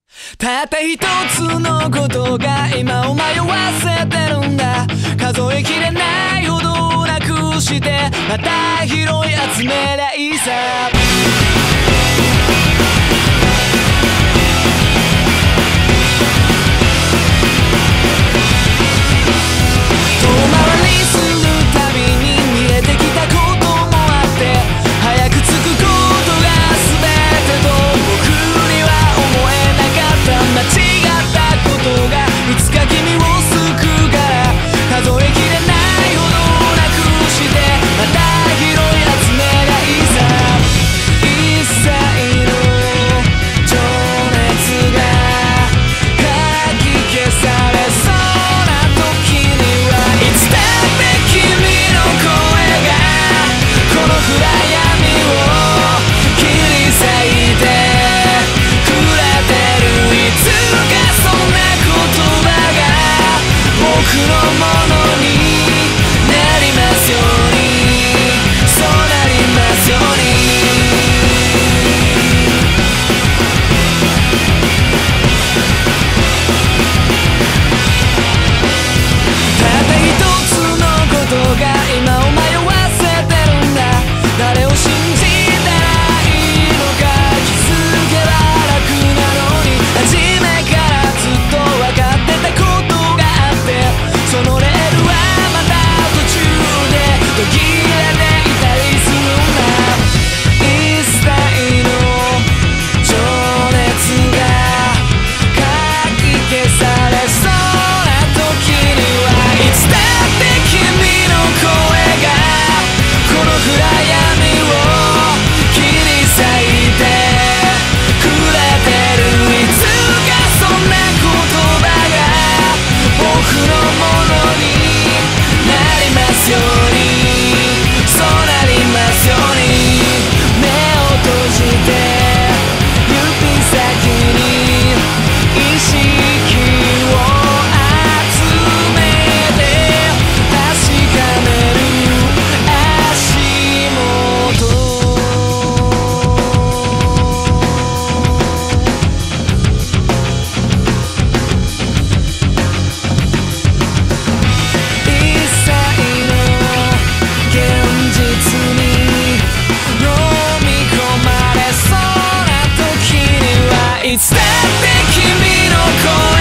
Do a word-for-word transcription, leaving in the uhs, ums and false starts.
たった一つのことが今を迷わせてるんだ。数えきれないほどなくしてまた拾い集めりゃいいさ。遠回りするたびに見えてきたこともあって、早く着くことが全てと僕には思えなかった。間違ったことがいつか君を救うから、数えきれないほどなくしてまた拾い集めりゃいいさ。一切の情熱がかき消されそうな時にはいつだって君の声がこの暗闇を切り裂いてくれてる。いつかそんな言葉が僕のものになりますように、そうなりますように。たった一つのことが今を迷わせてるんだ。誰を信じたらいいのか気づけば楽なのに、初めからずっと分かってたことがあって、そのレールはまた途中で途切れていたりするんだ。一切の情熱がかき消されそうな時にはいつだって君の声がこの暗闇を切り裂いてくれてる。いつかそんな言葉が僕のものになりますように、そうなりますように。目を閉じて指先に意識を集めて確かめる足元。一切の現実に飲み込まれそうな時にはいつだって君の声